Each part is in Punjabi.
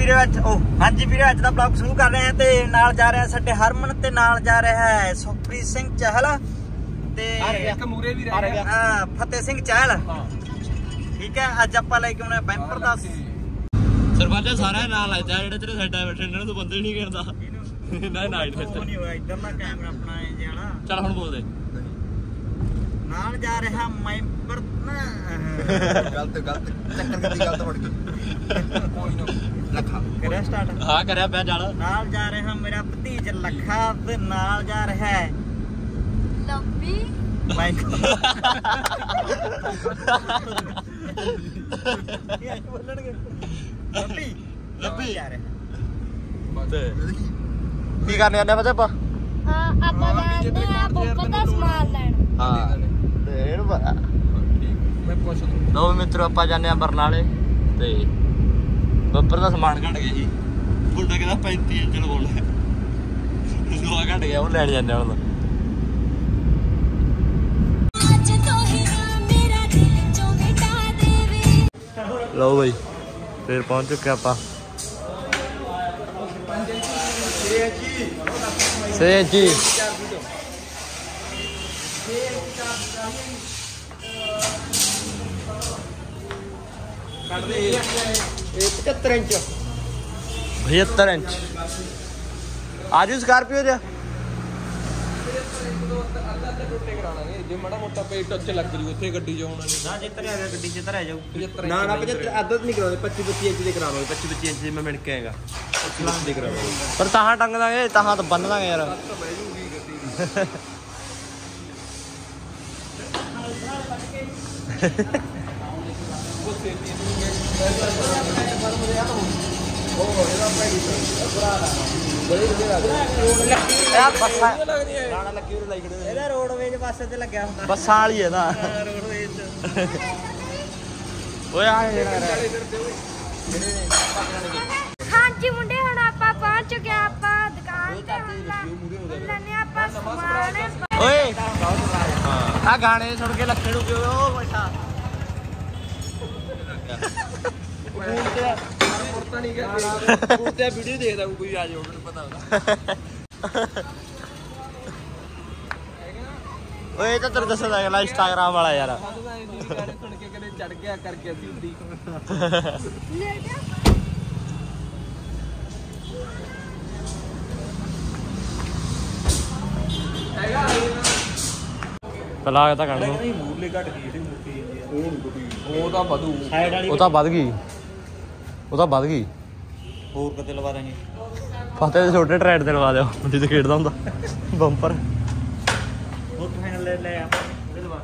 ਵੀਰੇ ਹਾਂਜੀ ਵੀਰੇ ਅੱਜ ਦਾ ਬਲੌਗ ਸ਼ੁਰੂ ਕਰ ਰਹੇ ਹਾਂ ਤੇ ਨਾਲ ਜਾ ਰਹੇ ਹਾਂ ਸਾਡੇ ਹਰਮਨ ਤੇ ਨਾਲ ਜਾ ਰਿਹਾ ਹੈ ਸੁਖਪ੍ਰੀਤ ਸਿੰਘ ਚਹਿਲ ਤੇ ਇੱਕ ਮੂਰੇ ਵੀ ਰਹਿ ਗਿਆ ਫਤਿਹ ਸਿੰਘ ਚਹਿਲ। ਠੀਕ ਹੈ ਅੱਜ ਆਪਾਂ ਲੈ ਕੇ ਆਉਣਾ ਬੈਂਪਰ ਦਾ ਸਰਪੰਚ ਸਾਰਿਆਂ ਨਾਲ ਆਇਆ ਜਿਹੜੇ ਤੇਰੇ ਸਾਈਡਾਂ ਬੈਠੇ ਇਹਨਾਂ ਨੂੰ ਬੰਦੇ ਨਹੀਂ ਕਰਦਾ ਨਾ ਨਾਈਟ ਨਹੀਂ ਹੋਇਆ ਇਧਰ ਦਾ ਕੈਮਰਾ ਆਪਣਾ ਹੈ ਜਾਣਾ। ਚੱਲ ਹੁਣ ਬੋਲ ਦੇ ਨਾਲ ਜਾ ਰਿਹਾ ਮੈਂਬਰ ਗਲਤ ਚੱਕਰ ਕਿੱਦੀ ਗਲਤ ਵੜ ਗਈ ਲੱਖਾ ਕਰਿਆ ਸਟਾਰਟ ਹਾਂ ਕਰਿਆ ਪਿਆ ਚੱਲ। ਨਾਲ ਜਾ ਰਿਹਾ ਮੇਰਾ ਭਤੀਜ ਲੱਖਾ ਤੇ ਨਾਲ ਜਾ ਰਿਹਾ ਹੈ ਲੱਭੀ ਲੱਭੀ ਜਾ ਰਿਹਾ ਕੀ ਕਰਨੇ ਆਨੇ ਪਤਾ ਆਪਾਂ ਆਪਾਂ ਜਾਂਦੇ ਆ ਬੰਪਰ ਦਾ ਸਮਾਨ ਲੈਣ। ਹਾਂ ਤੇ ਇਹਨੂੰ ਪਤਾ ਮੈਂ ਪੁੱਛ ਦੂੰ ਲੋ ਮਿੱਤਰੋ ਆਪਾਂ ਜਾਂਦੇ ਆ ਬਰਨਾਲੇ ਤੇ ਬੰਪਰ ਦਾ ਸਮਾਨ ਘਟ ਗਿਆ ਜੀ। ਮੁੰਡਾ ਕਹਿੰਦਾ 35 ਇੰਚ ਲਵਾਉਣਾ ਲੋਹਾ ਘਟ ਗਿਆ ਉਹ ਲੈਣ ਜਾਂਦੇ ਹੁਣ ਲਓ ਬਈ ਫਿਰ ਪਹੁੰਚ ਚੁੱਕੇ ਆਪਾਂ ਸੇ ਜੀ ਕੱਢ ਦੇ ਇਹ 75 ਇੰਚ 75 ਇੰਚ ਆਜੂ ਸਕਾਰਪੀਓ ਜਾ ਟੁੱਟੇ ਕਰਾਣਾਗੇ ਜੇ ਮਾੜਾ ਮੋਟਾ ਪੇ ਟੱਚ ਲੱਗ ਜੂ ਉੱਥੇ ਗੱਡੀ ਚ ਹੋਣਾ ਨਹੀਂ ਨਾ ਜਿੱਤਰ ਆ ਗਿਆ ਗੱਡੀ ਚ ਧਰ ਆ ਜਾਊ ਨਾ 75 ਆਦਤ ਨਹੀਂ ਕਰਾਉਂਦੇ 25 ਇੰਚ ਦੇ ਕਰਾਵਾਂਗੇ 25 ਇੰਚ ਮੈਂ ਮਿੰਟ ਕੇ ਆਏਗਾ 25 ਦੇ ਕਰਾਵਾਂਗੇ ਪਰ ਤਾਹਾਂ ਟੰਗ ਦਾਂਗੇ ਤਾਹਾਂ ਤਾਂ ਬੰਨ ਦਾਂਗੇ ਯਾਰ ਬਹਿ ਜੂਗੀ ਗੱਡੀ ਇਹਦਾ ਰੋਡਵੇਜ ਬੱਸ ਤੇ ਲੱਗਿਆ ਹੁੰਦਾ ਬੱਸਾਂ ਵਾਲੀ ਹੈ ਨਾ ਰੋਡਵੇਜ ਓਏ ਆ ਜਿਹੜਾ ਹਾਂਜੀ ਮੁੰਡੇ ਹੁਣ ਆਪਾਂ ਪਹੁੰਚ ਚੁੱਕੇ ਆ ਆਪਾਂ ਦੁਕਾਨ ਤੇ ਲੈਣੇ ਆਪਾਂ ਸਮਾਨ। ਓਏ ਆ ਗਾਣੇ ਸੁਣ ਕੇ ਲੱਖੇ ਨੂੰ ਕਿਉਂ ਉਹ ਬੈਠਾ ਪਤਾ ਨਹੀਂ ਕਿ ਕੁੱਤੇ ਵੀਡੀਓ ਦੇਖਦਾ ਕੋਈ ਆ ਜਾਓ ਮੈਨੂੰ ਪਤਾ ਹੁੰਦਾ ਓਏ ਇਹ ਤਾਂ ਤੇਰੇ ਦੱਸਦਾ ਅਗਲਾ ਇੰਸਟਾਗ੍ਰਾਮ ਵਾਲਾ ਯਾਰ ਸਾਨੂੰ ਤਾਂ ਇੰਨੀ ਗਾਣੇ ਸੁਣ ਕੇ ਕਦੇ ਚੜ ਗਿਆ ਕਰਕੇ ਅਸੀਂ ਹੁੰਦੀ ਹੈਗਾ ਪਲਾਗ ਤਾਂ ਕੱਢ ਲਓ ਮੂਰਲੇ ਘਟ ਗਈ ਇਹਦੀ ਮੁੱਕੀ ਉਹ ਤਾਂ ਵਧੂ ਸਾਈਡ ਵਾਲੀ ਉਹ ਤਾਂ ਵੱਧ ਗਈ ਹੋਰ ਕਿਤੇ ਲਵਾ ਦਾਂਗੇ ਫਤਿਹ ਦੇ ਛੋਟੇ ਟਰੈਡ ਤੇ ਲਵਾ ਦਿਓ ਜਿੱਥੇ ਖੇਡਦਾ ਹੁੰਦਾ ਬੰਪਰ ਉਹ ਫਾਈਨਲ ਲੈ ਆ ਉਹਦੇ ਲਵਾ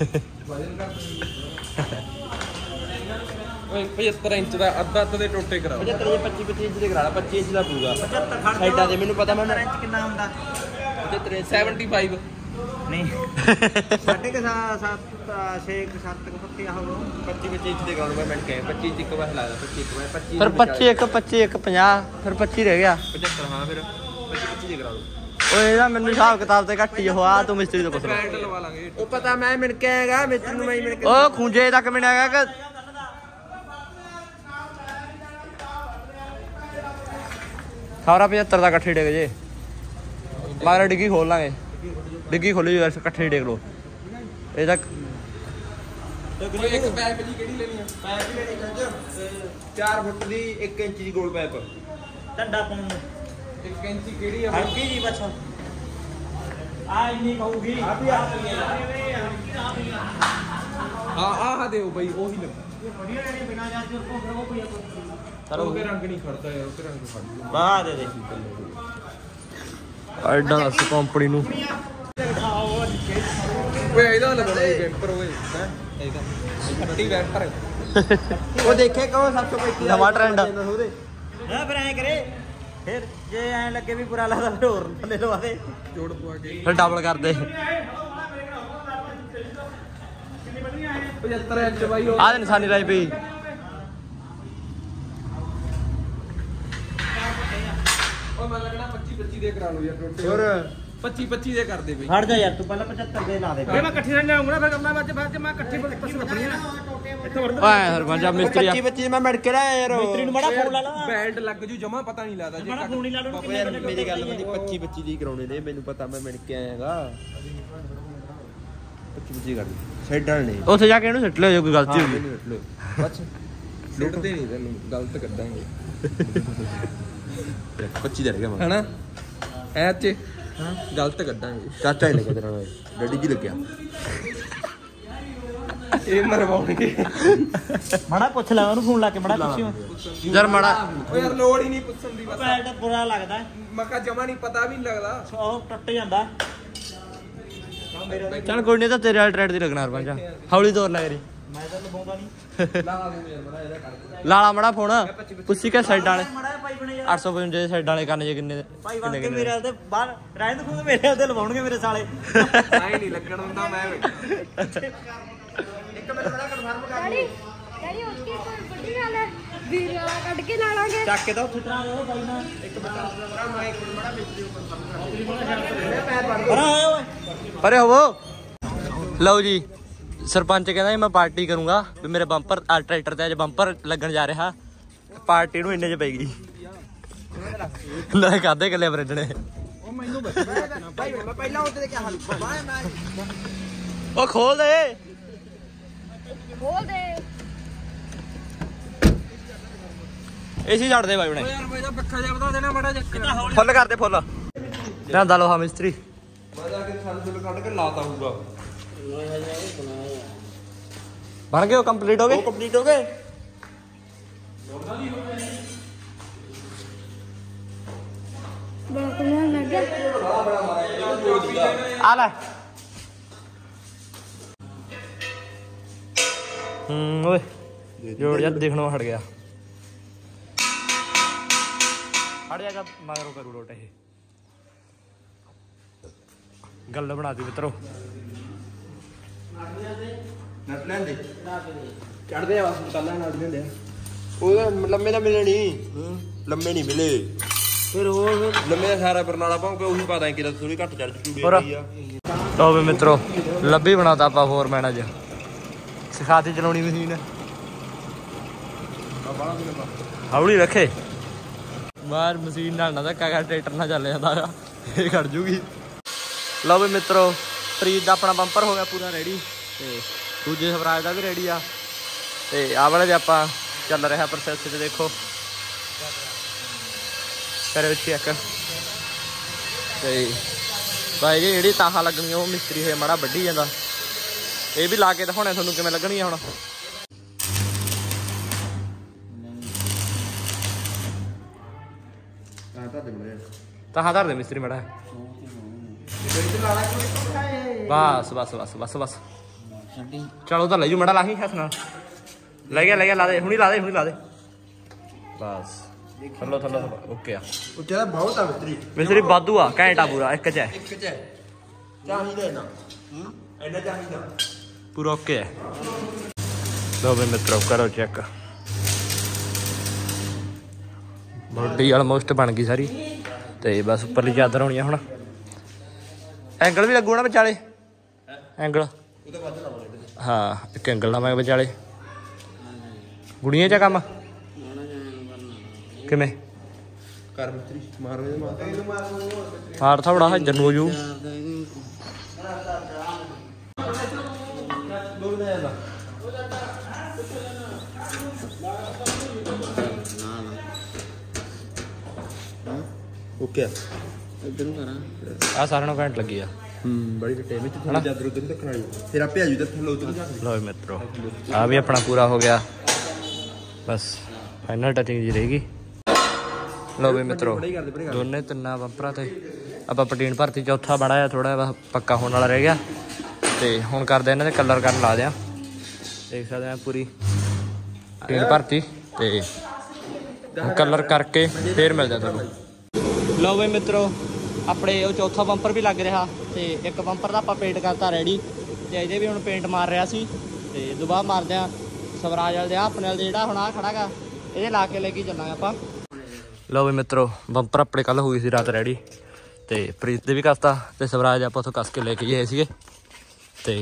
ਓਏ 75 ਇੰਚ ਦਾ ਅੱਧਾ ਦੇ ਟੋਟੇ ਕਰਾ 75 25 ਇੰਚ ਦੇ ਕਰਾ ਲਾ 25 ਇੰਚ ਦਾ ਪੂਗਾ 75 ਖੜ ਸਾਈਡਾਂ ਤੇ ਮੈਨੂੰ ਪਤਾ ਮੈਂ ਇੰਚ ਕਿੰਨਾ ਹੁੰਦਾ 75 ਨਹੀਂ ਸਾਢੇ ਕਿ 7 6 7 ਪੱਤੀ ਆਹੋ 25 ਇੰਚ ਦੇ ਕਰਾਉਣਾ ਮੈਂ ਕਹੇ 25 ਇੰਚ ਇੱਕ ਵਾਰ ਹਿਲਾ 25 ਇੱਕ ਵਾਰ 25 ਫਿਰ 25 1 50 ਫਿਰ 25 ਰਹਿ ਗਿਆ 75 ਹਾਂ ਫਿਰ 25 ਦੇ ਕਰਾ ਦੋ ਓਏ ਇਹਦਾ ਮੈਨੂੰ ਹਿਸਾਬ ਕਿਤਾਬ ਤੇ ਘੱਟ ਹੀ ਹੋਆ ਤੂੰ ਮਿਸਤਰੀ ਤੋਂ ਪੁੱਛ ਲੈ ਬੈਂਡ ਲਵਾ ਲਾਂਗੇ ਉਹ ਪਤਾ ਮੈਂ ਮਿਣ ਕੇ ਆਏਗਾ ਮਿਸਤਰੀ ਨੂੰ ਮੈਂ ਮਿਣ ਕੇ ਓ ਖੁੰਝੇ ਤੱਕ ਮਿਣਾਗਾ ਕਿ ਸਾਰਾ 75 ਦਾ ਇਕੱਠੇ ਡਿੱਗ ਜੇ ਮਾਰਾ ਡਿੱਗੀ ਖੋਲ ਲਾਂਗੇ ਡਿੱਗੀ ਖੋਲੀ ਯਾਰ ਇਕੱਠੇ ਡਿੱਗ ਲੋ ਇਹ ਤੱਕ ਓਏ ਇੱਕ ਪੈਪ ਜੀ ਕਿਹੜੀ ਲੈਣੀ ਆ ਪੈਪ ਲੈਣੀ ਖੰਜ 4 ਫੁੱਟ ਦੀ 1 ਇੰਚ ਦੀ ਗੋਲ ਪੈਪ ਡੰਡਾ ਪਾਉਣ ਨੂੰ 1 ਇੰਚ ਕਿਹੜੀ ਆ ਹਲਕੀ ਜੀ ਬਸ ਆ ਇੰਨੀ ਕਹੂਗੀ ਆ ਵੀ ਹਾਂ ਦਿਓ ਬਈ ਉਹੀ ਲੱਗ ਵਧੀਆ ਲੈਣੀ ਬਿਨਾ ਜਾ ਕੇ ਉਹ ਫਿਰ ਉਹ ਕੋਈ ਉਹਦੇ ਰੰਗ ਨਹੀਂ ਖੜਦਾ ਯਾਰ ਉਹਦੇ ਰੰਗ ਖੜ ਜੂ ਬਾਹ ਦੇ ਦੇ ਐਡਾ ਦੱਸ ਕੰਪਨੀ ਨੂੰ ਓਏ ਇਹਦਾ ਲਗਾਉਣਾ ਇਹ ਬੈਂਪਰ ਓਏ ਹੈ ਇਹਦਾ ਖੱਟੀ ਬੈਂਪਰ ਉਹ ਦੇਖੇ ਕਹੋ 735 ਨਵਾਂ ਟ੍ਰੈਂਡ ਹਾਂ ਫਿਰ ਐਂ ਕਰੇ ਫਿਰ ਜੇ ਐਂ ਲੱਗੇ ਵੀ ਬੁਰਾ ਲੱਗਦਾ ਫਿਰ ਹੋਰ ਥੱਲੇ ਲਵਾ ਦੇ ਜੋੜ ਪਵਾ ਕੇ ਫਿਰ ਡਬਲ ਕਰ ਦੇ 75 ਇੰਚ ਬਾਈ ਉਹ ਆ ਦੇ ਨਿਸ਼ਾਨੀ ਲਾਈ ਪਈ ਮੈਂ ਲੱਗਣਾ 25 ਦੇ ਕਰਾ ਲਓ ਯਾਰ ਟੋਟੇ ਹੋਰ 25 ਦੇ ਕਰਦੇ ਬਈ। ਹਟ ਜਾ ਯਾਰ ਤੂੰ ਪਹਿਲਾਂ 75 ਦੇ ਲਾ ਦੇ ਮੈਂ ਇਕੱਠੀ ਨਾਲ ਜਾਊਂਗਾ ਫਿਰ ਮੈਂ ਬਾਅਦ ਮੈਂ ਇਕੱਠੀ ਪੱਸੀ ਵੱਢਣੀ ਨਾ ਓਏ ਸਰਪੰਚ ਮਿਸਤਰੀ 25 ਮੈਂ ਮਿਲ ਕੇ ਲਿਆ ਯਾਰ ਮਿਸਤਰੀ ਨੂੰ ਮੜਾ ਫੋਨ ਲਾ ਲਾ ਬੈਲਟ ਲੱਗ ਜੂ ਜਮਾ ਪਤਾ ਨਹੀਂ ਲੱਗਦਾ ਮੜਾ ਫੋਨ ਹੀ ਲਾ ਲਓ ਬਾਬਾ ਯਾਰ ਮੇਰੀ ਗੱਲ ਮੰਨੀ 25 ਦੀ ਕਰਾਉਣੇ ਨੇ ਮੈਨੂੰ ਪਤਾ ਮੈਂ ਮਿਲ ਕੇ ਆਇਆਗਾ 25 ਕਰ ਸਾਈਡਾਂ ਨੇ ਉੱਥੇ ਜਾ ਕੇ ਇਹਨੂੰ ਸਿੱਟ ਲਿਓ ਜੇ ਕੋਈ ਗਲਤੀ ਹੋ ਗਈ ਬਸ ਲੁੱਟਦੇ ਨਹੀਂ ਤੈਨੂੰ ਗਲਤ ਕੱਢਾਂਗੇ 25 ਦਾ ਰਹਿ ਗਿਆ ਹਨਾ ਐ ਚ ਗਲਤ ਕੱਢਾਂਗੇ ਚਾਚਾ ਹੀ ਲੱਗਿਆ ਤੇਰਾ ਡੈਡੀ ਜੀ ਲੱਗਿਆ ਇਹ ਮਰਵਾਉਣਗੇ ਮੜਾ ਪੁੱਛ ਲੈ ਉਹਨੂੰ ਫੋਨ ਲਾ ਕੇ ਮੜਾ ਪੁੱਛੀ ਯਾਰ ਮਾੜਾ ਓ ਯਾਰ ਲੋੜ ਹੀ ਨਹੀਂ ਪੁੱਛਣ ਦੀ ਬਸ ਪੈਰ ਬੁਰਾ ਲੱਗਦਾ ਮੈਂ ਕਹਾ ਜਮਾ ਨਹੀਂ ਪਤਾ ਵੀ ਨਹੀਂ ਲੱਗਦਾ ਉਹ ਟੁੱਟ ਜਾਂਦਾ ਚੱਲ ਕੋਈ ਨਹੀਂ ਤਾਂ ਤੇਰੇ ਵਾਲੇ ਟਰੈਡ ਦੀ ਲੱਗਣਾ ਸਰਪੰਚ ਹੌਲੀ ਤੋਰ ਲੈ ਕਰੀ ਮੈਂ ਤਾਂ ਲਵਾਉਂਦਾ ਨਹੀਂ ਲਾ ਦੂੰ ਯਾਰ ਬੜਾ ਇਹਦਾ ਕਰ ਲਾਲਾ ਮੜਾ ਫੋਨ ਪੁੱਛੀ ਕਿ ਸਾਈਡ ਵਾਲੇ ਮੜਾ ਭਾਈ ਬਣੇ ਯਾਰ 855 ਦੇ ਸਾਈਡ ਵਾਲੇ ਕੰਨ ਜੇ ਕਿੰਨੇ ਭਾਈ ਬਣ ਕੇ ਮੇਰੇ ਵਾਲ ਤੇ ਬਾਹਰ ਰਹਿਣ ਦੇ ਖੁਦ ਮੇਰੇ ਵਾਲ ਤੇ ਲਵਾਉਣਗੇ ਮੇਰੇ ਸਾਲੇ ਆਈ ਨਹੀਂ ਲੱਗਣ ਦਿੰਦਾ ਮੈਂ ਇੱਕ ਮਿੰਟ ਬੜਾ ਕਨਫਰਮ ਕਰ ਡੈਡੀ ਡੈਡੀ ਉਸकी ਕੋਈ ਵੱਡੀ ਗੱਲ ਹੈ ਵੀਰ ਕੱਢ ਕੇ ਲਾ ਲਾਂਗੇ ਚੱਕ ਕੇ ਤਾਂ ਉੱਥੇ ਟਰਾ ਦੇ ਬਾਈ ਨਾਲ ਇੱਕ ਮਿੰਟ ਮੈਂ ਇੱਕ ਮਿੰਟ ਬੜਾ ਮਿਸਤਰੀ ਉੱਪਰ ਬੜਾ ਆਇਆ ਓਏ ਪਰੇ ਹੋਵੋ ਲਓ ਜੀ ਸਰਪੰਚ ਕਹਿੰਦਾ ਸੀ ਮੈਂ ਪਾਰਟੀ ਕਰੂੰਗਾ ਵੀ ਮੇਰੇ ਬੰਪਰ ਟਰੈਕਟਰ ਤੇ ਅੱਜ ਬੰਪਰ ਲੱਗਣ ਜਾ ਰਿਹਾ ਪਾਰਟੀ ਨੂੰ ਇੰਨੇ ਚ ਪੈ ਗਈ ਨਾ ਕਾਦੇ ਕੱਲੇ ਬਰੇਡਣੇ ਉਹ ਮੈਨੂੰ ਬਚਣਾ ਭਾਈ ਮੈਂ ਪਹਿਲਾਂ ਉੱਤੇ ਦੇ ਕੀ ਹਾਲ ਮੈਂ ਉਹ ਖੋਲ ਦੇ ਖੋਲ ਦੇ ਏਸੀ ਛੱਡ ਦੇ ਬਾਈ ਬਣੇ ਯਾਰ ਭਾਈ ਦਾ ਪੱਖਾ ਜਿਹਾ ਬਤਾ ਦੇਣਾ ਮਾੜਾ ਜਿਹਾ ਫੁੱਲ ਕਰ ਦੇ ਫੁੱਲ ਲਿਆਂਦਾ ਲੋਹਾ ਮਿਸਤਰੀ ਮੈਂ ਜਾ ਕੇ ਸਾਨੂੰ ਫੁੱਲ ਕੱਢ ਕੇ ਲਾਤਾ ਹੋਊਗਾ ਬਣ ਗਏ ਉਹ ਕੰਪਲੀਟ ਹੋ ਗਏ ਕੰਪਲੀਟ ਹੋ ਗਏ ਬਾਕੂਆਂ ਲੱਗ ਆ ਲੈ ਓਏ ਜੋੜ ਜਾ ਦੇਖਣੋਂ ਹਟ ਗਿਆ ਹਟ ਜਾਏਗਾ ਮਗਰੋਂ ਕਰੂ ਰੋਟ ਇਹ ਗੱਲ ਬਣਾ ਦੀ ਮਿੱਤਰੋ ਨਟ ਲੈਂਦੇ ਚੜਦੇ ਆ ਬਸ ਕੱਲਾਂ ਨਾਲ ਲੈਂਦੇ ਆ ਉਹਦਾ ਲੰਮੇ ਤਾਂ ਮਿਲੇ ਨਹੀਂ ਲੰਮੇ ਨਹੀਂ ਮਿਲੇ ਫਿਰ ਉਹ ਲੰਮੇ ਦਾ ਸਾਰਾ ਬਰਨਾਲਾ ਪਾਉਂਗੇ ਉਹੀ ਪਤਾ ਕਿ ਥੋੜੀ ਘੱਟ ਚੜ ਚੂੜੀ ਆਈ ਆ ਲਓ ਵੀ ਮਿੱਤਰੋ ਲੱਭੀ ਬਣਾਤਾ ਆਪਾਂ ਫੋਰਮੈਨ ਅੱਜ ਸਿਖਾਤੀ ਚਲਾਉਣੀ ਮਸ਼ੀਨ ਹੌਲੀ ਰੱਖੇ ਬਾਹਰ ਮਸ਼ੀਨ ਨਾਲ ਨਾ ਧੱਕਾ ਕਰ ਟਰੈਕਟਰ ਨਾਲ ਚੱਲ ਜਾਂਦਾ ਇਹ ਖੜ ਜੂਗੀ ਲਓ ਵੀ ਮਿੱਤਰੋ ਪ੍ਰੀਤ ਦਾ ਆਪਣਾ ਬੰਪਰ ਹੋ ਗਿਆ ਪੂਰਾ ਰੈਡੀ ਤੇ ਦੂਜੇ ਸਵਰਾਜ ਦਾ ਵੀ ਰੈਡੀ ਆ ਤੇ ਆਹ ਵਾਲੇ ਦੇ ਆਪਾਂ ਚੱਲ ਰਿਹਾ ਪ੍ਰੋਸੈਸ ਤੇ ਦੇਖੋ ਕਰੇ ਵਿੱਚ ਚੈੱਕ ਤੇ ਭਾਈ ਜੀ ਜਿਹੜੀ ਤਾਹਾਂ ਲੱਗਣੀਆਂ ਉਹ ਮਿਸਤਰੀ ਹੋਏ ਮਾੜਾ ਵੱਢੀ ਜਾਂਦਾ ਇਹ ਵੀ ਲਾ ਕੇ ਦਿਖਾਉਣੇ ਤੁਹਾਨੂੰ ਕਿਵੇਂ ਲੱਗਣਗੀਆਂ ਹੁਣ ਤਾਹਾਂ ਧਰ ਦੇ ਮਿਸਤਰੀ ਮਾੜਾ ਬਸ ਬਸ ਬਸ ਬਸ ਬਸ ਚਲੋ ਤਾਂ ਲੈ ਜੂ ਮਾੜਾ ਲਾਹੀ ਹੱਥ ਨਾਲ ਲੈ ਗਿਆ ਲਾ ਦੇ ਹੁਣੀ ਲਾ ਦੇ ਬਸ ਥੱਲੋ ਓਕੇ ਆ ਉਹ ਜਿਹੜਾ ਬਹੁਤ ਆ ਮਿਸਤਰੀ ਵਾਧੂ ਆ ਘੈਂਟਾ ਪੂਰਾ ਇੱਕ ਚ ਹੈ ਚਾਹੀਦਾ ਨਾ ਇੰਨਾ ਚਾਹੀਦਾ ਪੂਰਾ ਓਕੇ ਹੈ ਲੋ ਵੀ ਮਿੱਤਰੋ ਕਰੋ ਚੈੱਕ ਬੋਡੀ ਆਲਮੋਸਟ ਬਣ ਗਈ ਸਾਰੀ ਤੇ ਬਸ ਉੱਪਰਲੀ ਚਾਦਰ ਹੋਣੀ ਆ ਹੁਣ ਐਂਗਲ ਵੀ ਲੱਗੂ ਨਾ ਵਿਚਾਲੇ ਐਂਗਲ ਹਾਂ ਇੱਕ ਐਂਗਲ ਲਾਵਾਂਗੇ ਵਿਚਾਲੇ ਗੁੜੀਆਂ ਚ ਕੰਮ ਕਿਵੇਂ ਕਰ ਮਿਸਤਰੀ ਮਾਰੋ ਹਾਰ ਥਾ ਬੜਾ ਹਜਰ ਨੂੰ ਹੋ ਜੂ ਓਕੇ ਆ ਸਾਰਿਆਂ ਨੂੰ ਘੰਟ ਲੱਗੀ ਆ ਬੜੀ ਟੱਟੇ ਵਿੱਚ ਥੋੜਾ ਜਾਦਰ ਉਧਰ ਰੱਖਣ ਵਾਲੀ ਫਿਰ ਆਪੇ ਆ ਜੂ ਤੇ ਥੱਲੇ ਉਧਰ ਜਾ ਲੋ ਮਿੱਤਰੋ ਆ ਵੀ ਆਪਣਾ ਪੂਰਾ ਹੋ ਗਿਆ ਬਸ ਫਾਈਨਲ ਟੱਚਿੰਗ ਜੀ ਰਹੇਗੀ ਲੋ ਵੀ ਮਿੱਤਰੋ ਦੋਨੇ ਤਿੰਨਾਂ ਬੰਪਰਾਂ ਤੇ ਆਪਾਂ ਪਟੀਨ ਭਰਤੀ ਚੌਥਾ ਬੜਾ ਆ ਥੋੜਾ ਜਿਹਾ ਪੱਕਾ ਹੋਣ ਵਾਲਾ ਰਹਿ ਗਿਆ ਤੇ ਹੁਣ ਕਰਦੇ ਇਹਨਾਂ ਦੇ ਕਲਰ ਕਰਨ ਲਾ ਦਿਆਂ ਦੇਖ ਸਕਦੇ ਆ ਪੂਰੀ ਪਟੀਨ ਭਰਤੀ ਤੇ ਕਲਰ ਕਰਕੇ ਫੇਰ ਮਿਲਦਾ ਤੁਹਾਨੂੰ ਲਓ ਬਈ ਮਿੱਤਰੋ ਆਪਣੇ ਉਹ ਚੌਥਾ ਬੰਪਰ ਵੀ ਲੱਗ ਰਿਹਾ ਤੇ ਇੱਕ ਬੰਪਰ ਦਾ ਆਪਾਂ ਪੇਂਟ ਕਰਤਾ ਰੈਡੀ ਤੇ ਇਹਦੇ ਵੀ ਹੁਣ ਪੇਂਟ ਮਾਰ ਰਿਹਾ ਸੀ ਤੇ ਦੁਬਾਰਾ ਮਾਰਦੇ ਆ ਸਵਰਾਜ ਵਾਲੇ ਦੇ ਆਪਣੇ ਵਾਲੇ ਜਿਹੜਾ ਹੁਣ ਆ ਖੜਾਗਾ ਇਹਦੇ ਲਾ ਕੇ ਲੈ ਕੇ ਚੱਲਾਂਗੇ ਆਪਾਂ ਲਓ ਬਈ ਮਿੱਤਰੋ ਬੰਪਰ ਆਪਣੇ ਕੱਲ ਹੋਈ ਸੀ ਰਾਤ ਰੈਡੀ ਤੇ ਪ੍ਰੀਤ ਦੇ ਵੀ ਕਰਤਾ ਤੇ ਸਵਰਾਜ ਆਪਾਂ ਉੱਥੋਂ ਕੱਸ ਕੇ ਲੈ ਕੇ ਗਏ ਸੀਗੇ। ਤੇ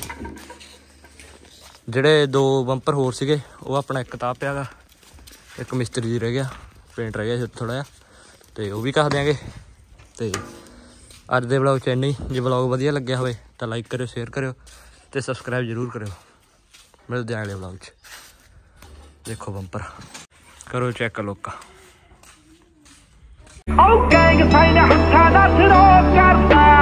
ਜਿਹੜੇ 2 ਬੰਪਰ ਹੋਰ ਸੀਗੇ ਉਹ ਆਪਣਾ ਇੱਕ ਤਾਂ ਪਿਆ ਗਾ, ਇੱਕ ਮਿਸਤਰੀ ਜੀ ਰਹਿ ਗਿਆ, ਪੇਂਟ ਰਹਿ ਗਿਆ ਥੋੜ੍ਹਾ ਜਿਹਾ, ਤੇ ਉਹ ਵੀ ਕੱਸ ਦਿਆਂਗੇ। ਤੇ ਅੱਜ ਦੇ ਵਲੌਗ 'ਚ ਇੰਨਾ ਹੀ। ਜੇ ਵਲੌਗ ਵਧੀਆ ਲੱਗਿਆ ਹੋਵੇ ਤਾਂ ਲਾਈਕ ਕਰਿਓ, ਸ਼ੇਅਰ ਕਰਿਓ ਤੇ ਸਬਸਕ੍ਰਾਈਬ ਜ਼ਰੂਰ ਕਰਿਓ। ਮਿਲਦੇ ਆਂ ਅਗਲੇ ਵਲੌਗ 'ਚ। ਦੇਖੋ ਬੰਪਰ ਕਰੋ ਚੈੱਕ ਲੋਕਾਂ। ਉਹ ਗੈਂਗ ਸਾਈਨ ਹੱਥਾਂ ਦਾ ਸਿਰੋਂ ਕਰਦਾ